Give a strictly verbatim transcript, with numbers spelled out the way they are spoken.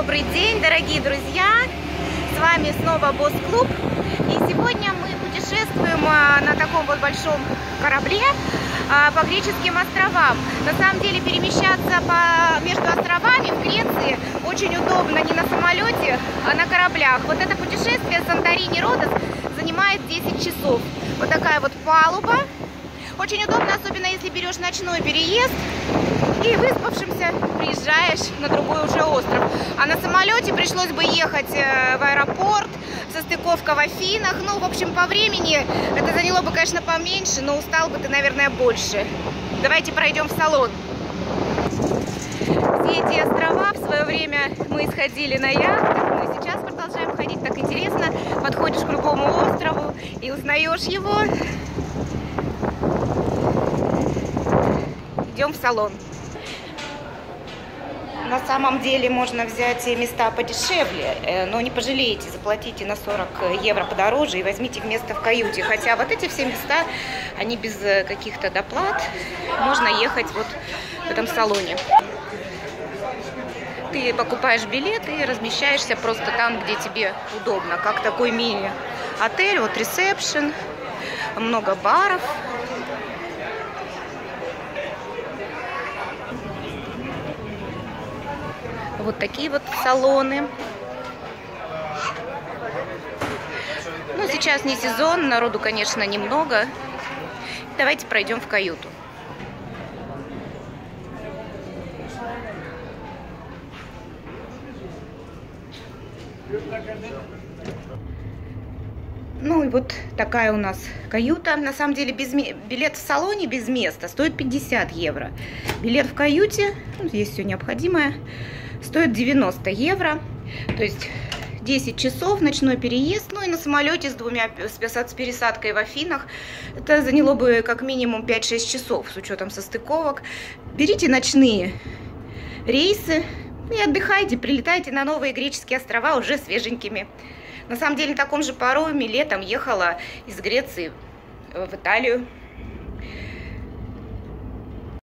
Добрый день, дорогие друзья! С вами снова Босс Клуб. И сегодня мы путешествуем на таком вот большом корабле по греческим островам. На самом деле перемещаться по... между островами в Греции очень удобно не на самолете, а на кораблях. Вот это путешествие Санторини-Родос занимает десять часов. Вот такая вот палуба. Очень удобно, особенно если берешь ночной переезд и выспавшимся приезжаешь на другой уже остров. А на самолете пришлось бы ехать в аэропорт, состыковка в Афинах. Ну, в общем, по времени это заняло бы, конечно, поменьше, но устал бы ты, наверное, больше. Давайте пройдем в салон. Все эти острова в свое время мы исходили на яхтах, но и сейчас продолжаем ходить. Так интересно, подходишь к любому острову и узнаешь его. Идем в салон. На самом деле можно взять места подешевле, но не пожалеете, заплатите на сорок евро подороже и возьмите место в каюте. Хотя вот эти все места, они без каких-то доплат, можно ехать вот в этом салоне. Ты покупаешь билет и размещаешься просто там, где тебе удобно, как такой мини-отель, вот ресепшн, много баров. Вот такие вот салоны. Ну, сейчас не сезон, народу, конечно, немного. Давайте пройдем в каюту. Ну и вот такая у нас каюта. На самом деле без билет в салоне без места стоит пятьдесят евро. Билет в каюте, ну, здесь все необходимое, стоит девяносто евро. То есть десять часов, ночной переезд. Ну и на самолете с двумя с пересадкой в Афинах это заняло бы как минимум пять-шесть часов с учетом состыковок. Берите ночные рейсы и отдыхайте, прилетайте на новые греческие острова уже свеженькими. На самом деле на таком же пароме летом ехала из Греции в Италию.